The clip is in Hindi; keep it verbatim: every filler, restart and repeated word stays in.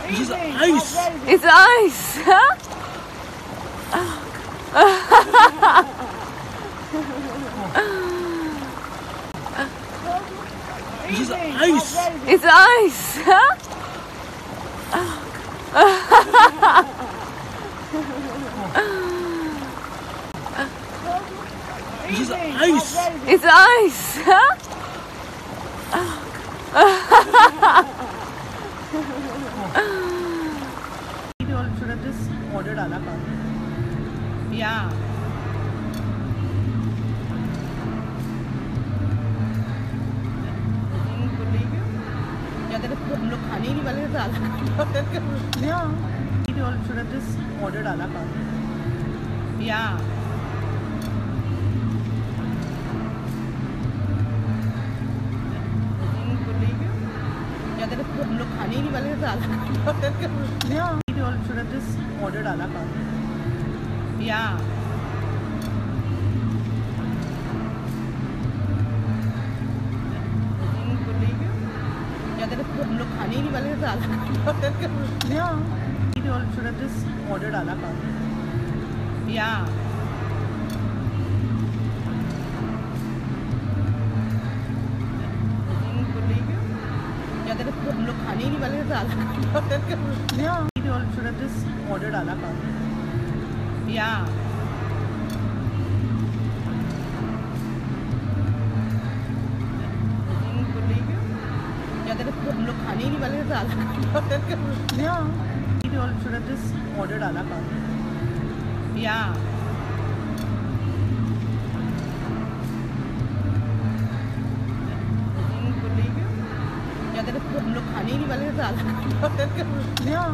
This is ice. It's ice. Huh? This is ice. It's ice. Huh? This is ice. It's ice. Huh? should have just ordered a la carte. Yeah. या तेरे हम लोग खाने ही नहीं वाले तो आला ऑर्डर कर या we all should have just ordered a la carte. Yeah. या तेरे हम लोग खाने ही नहीं वाले तो आला ऑर्डर कर या we all should have just ordered a la carte. Yeah. हम लोग खाने ही नहीं वाले तो आला ऑर्डर कर या we all should have just ordered a la carte. Yeah. या तेरे हम लोग खाने ही नहीं वाले तो आला ऑर्डर कर या we all should have just ordered a la carte. Yeah. हम लोग खाने ही नहीं वाले तो आला ऑर्डर कर या we all should have just ordered a la carte. Yeah. या तेरे हम लोग खाने ही नहीं वाले तो आला ऑर्डर कर या